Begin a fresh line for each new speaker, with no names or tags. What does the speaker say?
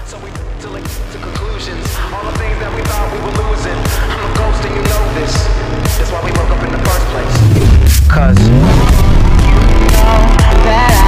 So we to conclusions. All the things that we thought we were losing. I'm a ghost and you know this. That's why we woke up in the first place. 'Cause you know that